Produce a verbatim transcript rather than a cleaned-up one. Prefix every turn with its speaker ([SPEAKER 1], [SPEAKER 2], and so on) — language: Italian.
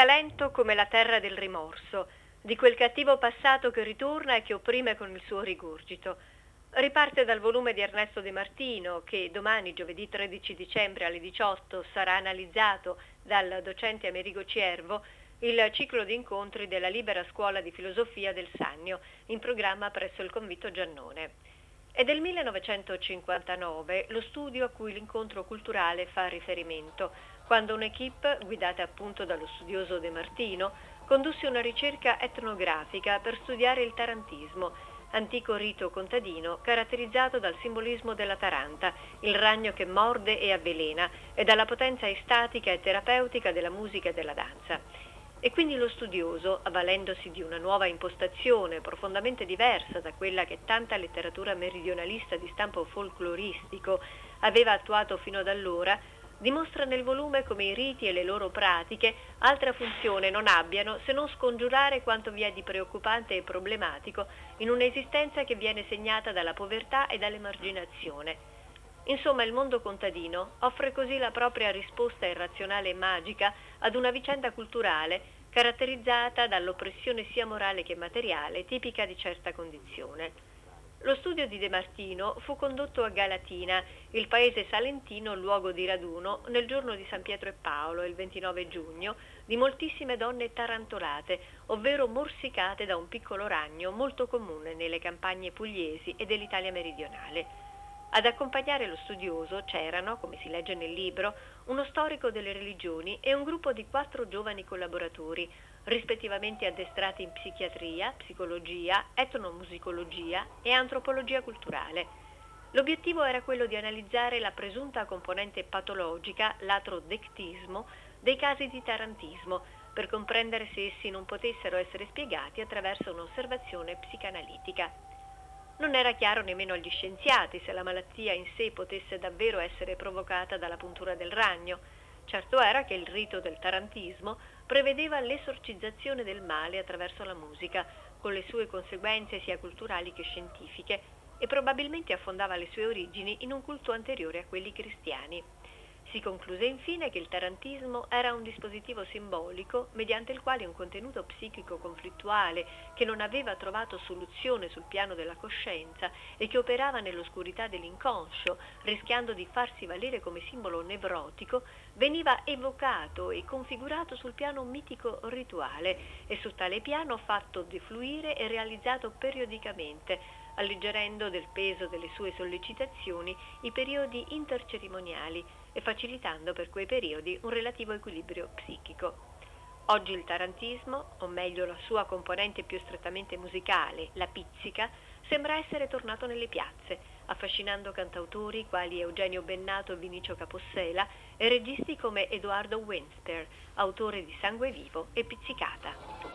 [SPEAKER 1] Salento come la terra del rimorso, di quel cattivo passato che ritorna e che opprime con il suo rigurgito. Riparte dal volume di Ernesto De Martino, che domani, giovedì tredici dicembre alle diciotto, sarà analizzato dal docente Amerigo Ciervo, il ciclo di incontri della Libera Scuola di Filosofia del Sannio, in programma presso il Convitto Giannone. È del millenovecentocinquantanove lo studio a cui l'incontro culturale fa riferimento, quando un'equipe, guidata appunto dallo studioso De Martino, condusse una ricerca etnografica per studiare il tarantismo, antico rito contadino caratterizzato dal simbolismo della taranta, il ragno che morde e avvelena, e dalla potenza estatica e terapeutica della musica e della danza. E quindi lo studioso, avvalendosi di una nuova impostazione profondamente diversa da quella che tanta letteratura meridionalista di stampo folcloristico aveva attuato fino ad allora, dimostra nel volume come i riti e le loro pratiche altra funzione non abbiano se non scongiurare quanto vi è di preoccupante e problematico in un'esistenza che viene segnata dalla povertà e dall'emarginazione. Insomma, il mondo contadino offre così la propria risposta irrazionale e magica ad una vicenda culturale caratterizzata dall'oppressione sia morale che materiale tipica di certa condizione. Lo studio di De Martino fu condotto a Galatina, il paese salentino luogo di raduno nel giorno di San Pietro e Paolo, il ventinove giugno, di moltissime donne tarantolate, ovvero morsicate da un piccolo ragno molto comune nelle campagne pugliesi e dell'Italia meridionale. Ad accompagnare lo studioso c'erano, come si legge nel libro, uno storico delle religioni e un gruppo di quattro giovani collaboratori, rispettivamente addestrati in psichiatria, psicologia, etnomusicologia e antropologia culturale. L'obiettivo era quello di analizzare la presunta componente patologica, l'atrodectismo, dei casi di tarantismo, per comprendere se essi non potessero essere spiegati attraverso un'osservazione psicanalitica. Non era chiaro nemmeno agli scienziati se la malattia in sé potesse davvero essere provocata dalla puntura del ragno. Certo era che il rito del tarantismo prevedeva l'esorcizzazione del male attraverso la musica, con le sue conseguenze sia culturali che scientifiche, e probabilmente affondava le sue origini in un culto anteriore a quelli cristiani. Si concluse infine che il tarantismo era un dispositivo simbolico mediante il quale un contenuto psichico conflittuale che non aveva trovato soluzione sul piano della coscienza e che operava nell'oscurità dell'inconscio, rischiando di farsi valere come simbolo nevrotico, veniva evocato e configurato sul piano mitico rituale e su tale piano fatto defluire e realizzato periodicamente, alleggerendo del peso delle sue sollecitazioni i periodi intercerimoniali e facilitando per quei periodi un relativo equilibrio psichico. Oggi il tarantismo, o meglio la sua componente più strettamente musicale, la pizzica, sembra essere tornato nelle piazze, affascinando cantautori quali Eugenio Bennato e Vinicio Capossela e registi come Edoardo Wensper, autore di Sangue Vivo e Pizzicata.